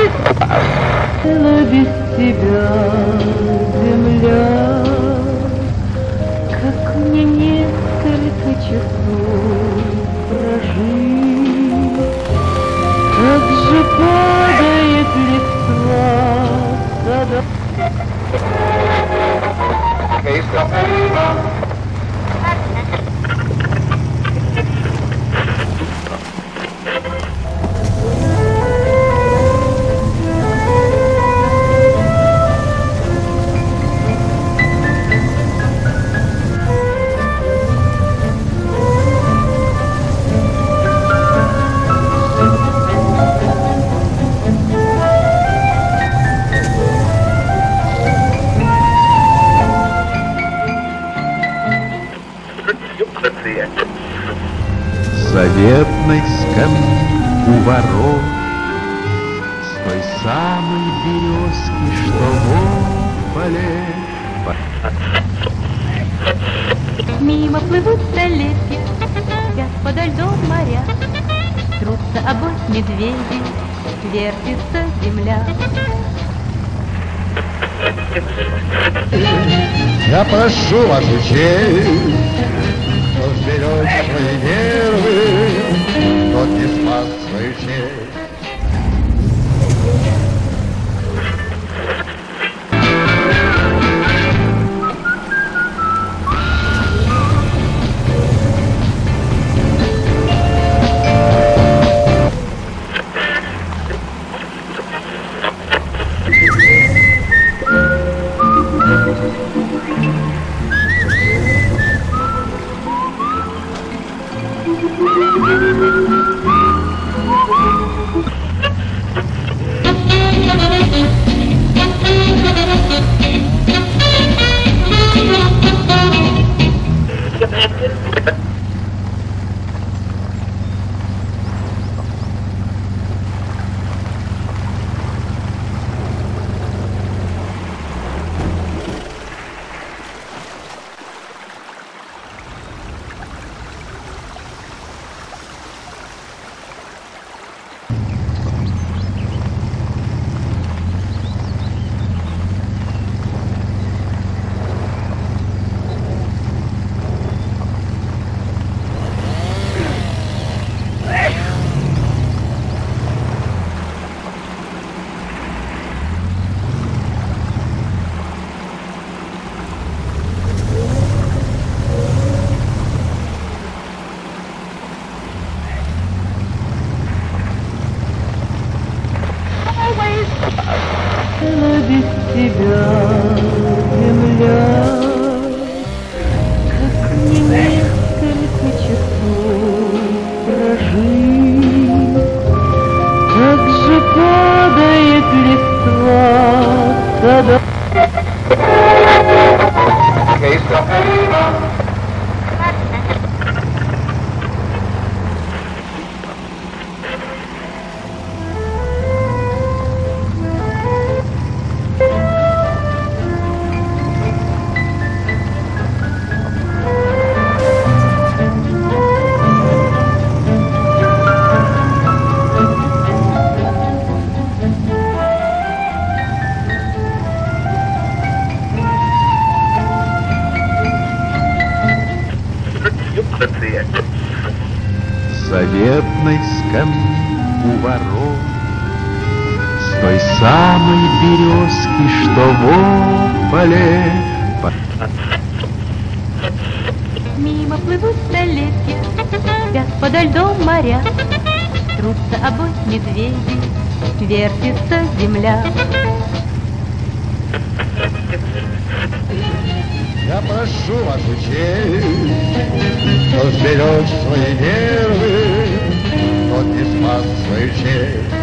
Без тебя, земля, как мне несколько часов прожить, как же падает листва сада. Заветной скамьи у ворот, с той самой березки, что в поле. Мимо плывут столетия, спят подо льдом моря, трутся обои медведи, вертится земля. Я прошу вас учесть, кто сберег свои нервы, тот не спас свою честь. Без тебя, земля, как мне несколько часов прожить, как же падает листва сада. Заветной скамьи у ворот, с той самой березки, что в поле. Мимо плывут столетия, спят подо льдом моря, трутся обои медведи, вертится земля. Я прошу вас учесть, кто сберег свои нервы, тот не спас свою честь.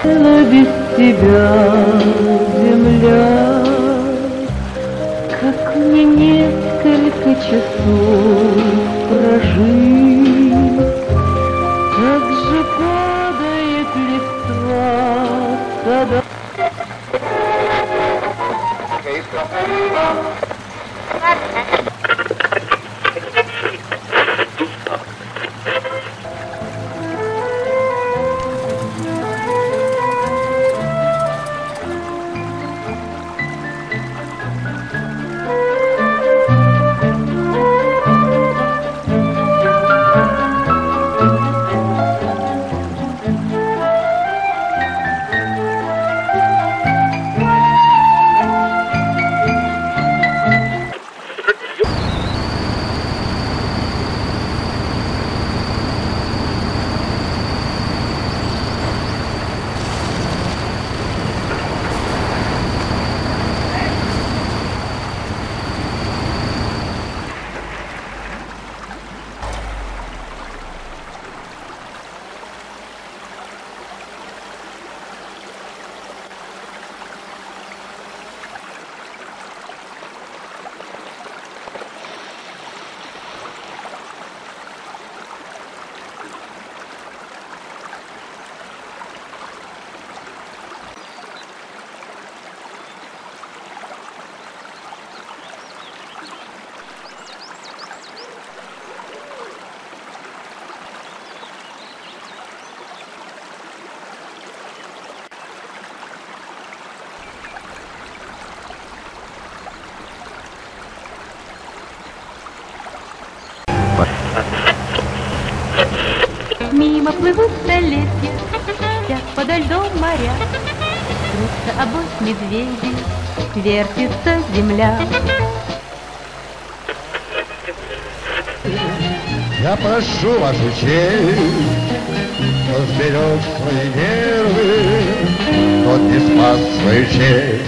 Без тебя, земля, как мне несколько часов прожить, как же падает листва сада. Мимо плывут столетия, спят подо льдом моря, трутся обоих медведей, вертится земля. Я прошу вас, учесть, кто сберег свои нервы, тот не спас свою честь.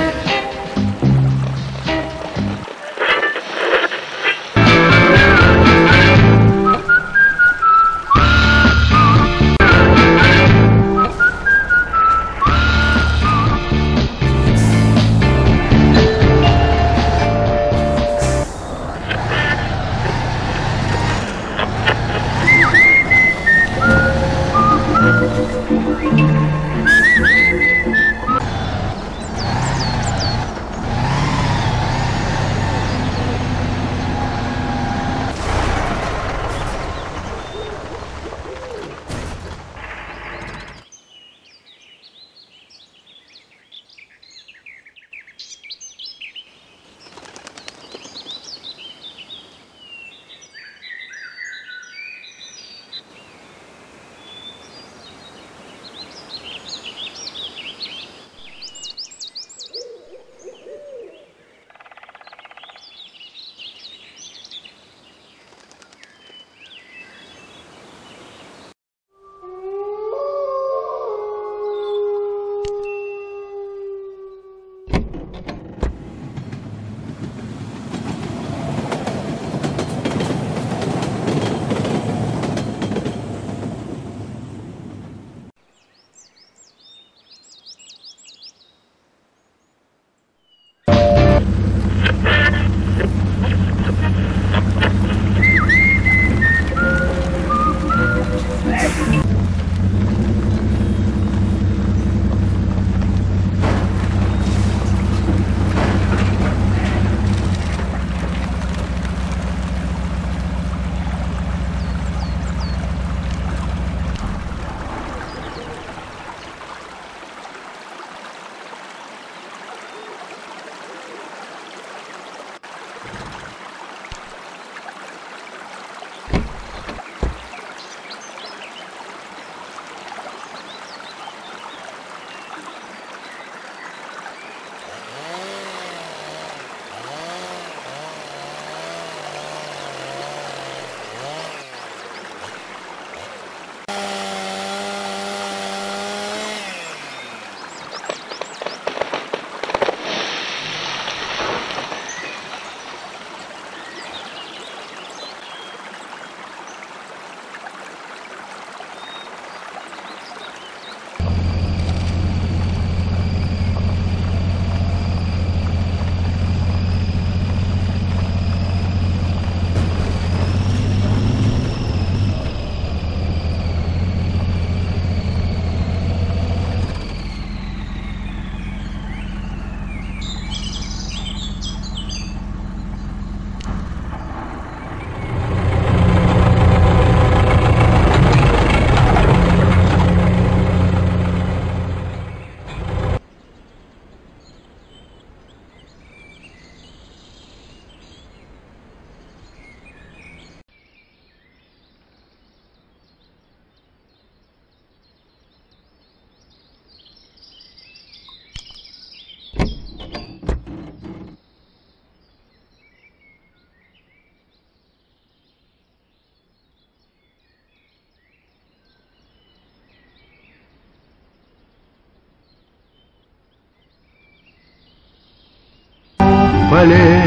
смоле.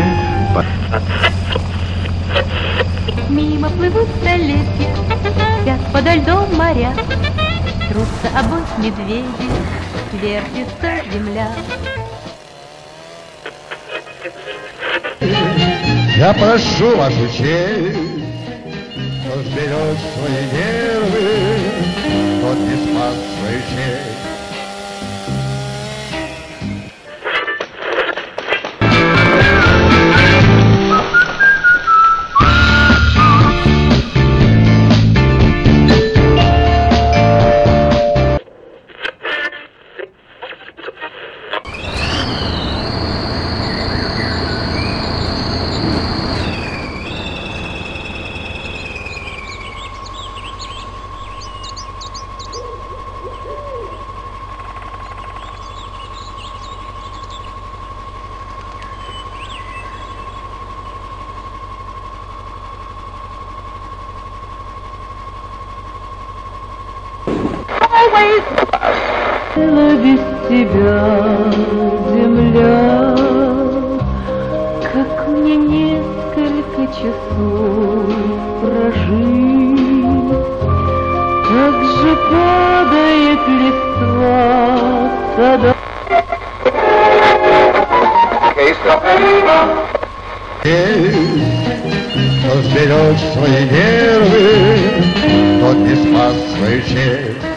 Мимо плывут столетия, спят подо льдом моря, трутся обоз медведи, вертится земля. Я прошу вашу честь, кто сберег свои нервы, тот не спас свою честь. Без тебя, земля, как мне несколько часов прожить, как же падает листва сада. Кто сберег свои нервы, тот не спас свою честь.